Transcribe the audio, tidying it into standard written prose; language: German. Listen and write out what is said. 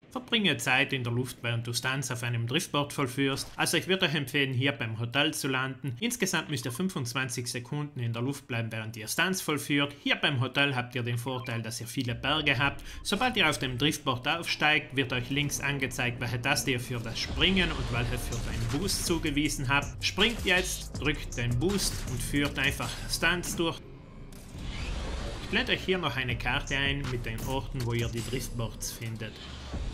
Verbringe Zeit in der Luft, während du Stunts auf einem Driftboard vollführst. Also ich würde euch empfehlen, hier beim Hotel zu landen. Insgesamt müsst ihr 25 Sekunden in der Luft bleiben, während ihr Stunts vollführt. Hier beim Hotel habt ihr den Vorteil, dass ihr viele Berge habt. Sobald ihr auf dem Driftboard aufsteigt, wird euch links angezeigt, welche Taste ihr für das Springen und welche für den Boost zugewiesen habt. Springt jetzt, drückt den Boost und führt einfach Stunts durch. Ich blende euch hier noch eine Karte ein mit den Orten, wo ihr die Driftboards findet.